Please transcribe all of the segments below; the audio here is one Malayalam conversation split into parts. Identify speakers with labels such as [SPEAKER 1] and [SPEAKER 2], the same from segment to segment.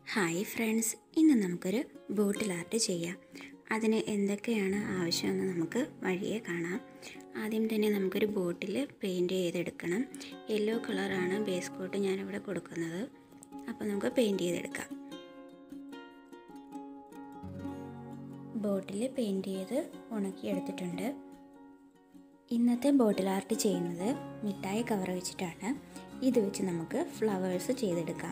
[SPEAKER 1] ഹായ് ഫ്രണ്ട്സ്, ഇന്ന് നമുക്കൊരു ബോട്ടിൽ ആർട്ട് ചെയ്യാം. അതിന് എന്തൊക്കെയാണ് ആവശ്യമെന്ന് നമുക്ക് വഴിയെ കാണാം. ആദ്യം തന്നെ നമുക്കൊരു ബോട്ടിൽ പെയിൻറ്റ് ചെയ്തെടുക്കണം. യെല്ലോ കളറാണ് ബേസ് കോട്ട് ഞാനിവിടെ കൊടുക്കുന്നത്. അപ്പോൾ നമുക്ക് പെയിൻറ്റ് ചെയ്തെടുക്കാം. ബോട്ടിൽ പെയിൻറ്റ് ചെയ്ത് ഉണക്കിയെടുത്തിട്ടുണ്ട്. ഇന്നത്തെ ബോട്ടിൽ ആർട്ട് ചെയ്യുന്നത് മിഠായി കവർ വെച്ചിട്ടാണ്. ഇത് വെച്ച് നമുക്ക് ഫ്ലവേഴ്സ് ചെയ്തെടുക്കാം.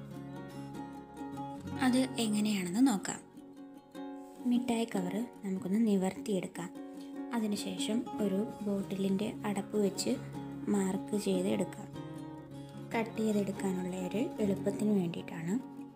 [SPEAKER 1] അത് എങ്ങനെയാണെന്ന് നോക്കാം. മിഠായി കവർ നമുക്കൊന്ന് നിവർത്തിയെടുക്കാം. അതിനുശേഷം ഒരു ബോട്ടിലിൻ്റെ അടപ്പ് വെച്ച് മാർക്ക് ചെയ്തെടുക്കാം. കട്ട് ചെയ്തെടുക്കാനുള്ള ഒരു എളുപ്പത്തിന് വേണ്ടിയിട്ടാണ്.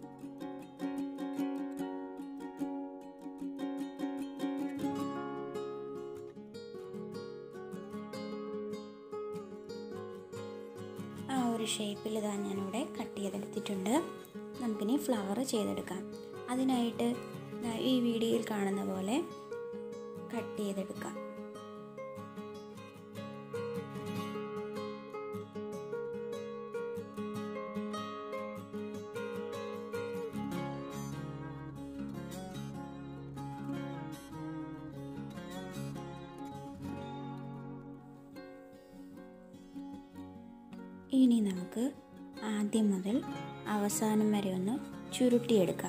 [SPEAKER 1] ആ ഒരു ഷേപ്പിൽ ഇതാ ഞാനിവിടെ കട്ട് ചെയ്തെടുത്തിട്ടുണ്ട്. നമുക്കിനി ഫ്ലവർ ചെയ്തെടുക്കാം. അതിനായിട്ട് ഈ വീഡിയോയിൽ കാണുന്ന പോലെ കട്ട് ചെയ്തെടുക്കാം. ഇനി നമുക്ക് ആദ്യം മുതൽ അവസാനം വരെ ഒന്ന് ചുരുട്ടിയെടുക്കാം.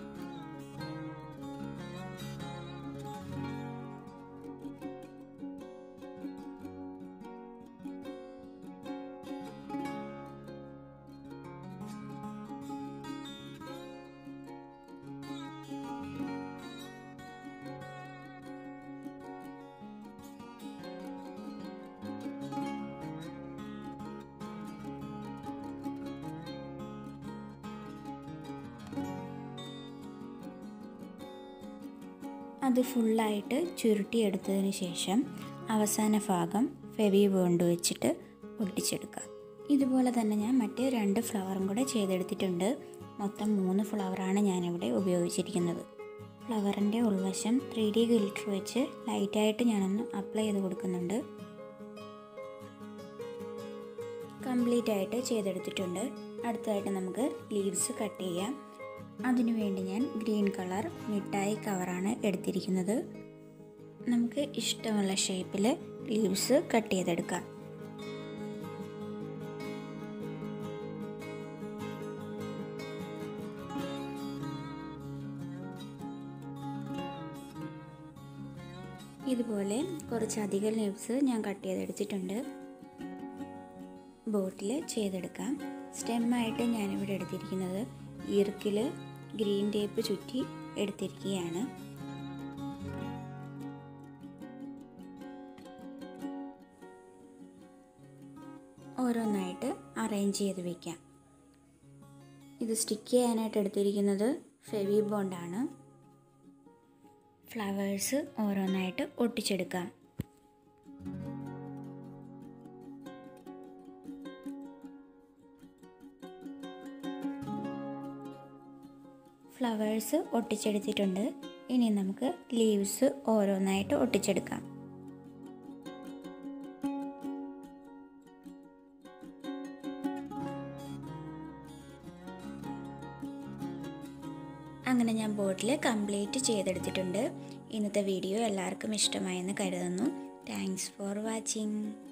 [SPEAKER 1] അത് ഫുള്ളായിട്ട് ചുരുട്ടിയെടുത്തതിന് ശേഷം അവസാന ഭാഗം ഫെവി ബോണ്ട് വെച്ചിട്ട് ഒട്ടിച്ചെടുക്കുക. ഇതുപോലെ തന്നെ ഞാൻ മറ്റ് 2 ഫ്ലവറും കൂടെ ചെയ്തെടുത്തിട്ടുണ്ട്. മൊത്തം 3 ഫ്ലവറാണ് ഞാനിവിടെ ഉപയോഗിച്ചിരിക്കുന്നത്. ഫ്ലവറിൻ്റെ ഉൾവശം 3D ഗ്ലിറ്റർ വെച്ച് ലൈറ്റായിട്ട് ഞാനൊന്ന് അപ്ലൈ ചെയ്ത് കൊടുക്കുന്നുണ്ട്. കംപ്ലീറ്റ് ആയിട്ട് ചെയ്തെടുത്തിട്ടുണ്ട്. അടുത്തതായിട്ട് നമുക്ക് ലീവ്സ് കട്ട് ചെയ്യാം. അതിനുവേണ്ടി ഞാൻ ഗ്രീൻ കളർ മിഠായി കവറാണ് എടുത്തിരിക്കുന്നത്. നമുക്ക് ഇഷ്ടമുള്ള ഷേപ്പിൽ ലീവ്സ് കട്ട് ചെയ്തെടുക്കാം. ഇതുപോലെ കുറച്ചധികം ലീവ്സ് ഞാൻ കട്ട് ചെയ്തെടുത്തിട്ടുണ്ട്. ബോട്ടിൽ ചെയ്തെടുക്കാം. സ്റ്റെമ്മായിട്ട് ഞാനിവിടെ എടുത്തിരിക്കുന്നത് ഈർക്കിൽ ഗ്രീൻ ടേപ്പ് ചുറ്റി എടുത്തിരിക്കുകയാണ്. ഓരോന്നായിട്ട് അറേഞ്ച് ചെയ്ത് വയ്ക്കാം. ഇത് സ്റ്റിക്ക് ചെയ്യാനായിട്ട് എടുത്തിരിക്കുന്നത് ഫെവി ബോണ്ടാണ്. ഫ്ലവേഴ്സ് ഓരോന്നായിട്ട് ഒട്ടിച്ചെടുക്കാം. ഫ്ലവേഴ്സ് ഒട്ടിച്ചെടുത്തിട്ടുണ്ട്. ഇനി നമുക്ക് ലീവ്സ് ഓരോന്നായിട്ട് ഒട്ടിച്ചെടുക്കാം. അങ്ങനെ ഞാൻ ബോട്ടിൽ കംപ്ലീറ്റ് ചെയ്തെടുത്തിട്ടുണ്ട്. ഇന്നത്തെ വീഡിയോ എല്ലാവർക്കും ഇഷ്ടമായെന്ന് കരുതുന്നു. Thanks for watching.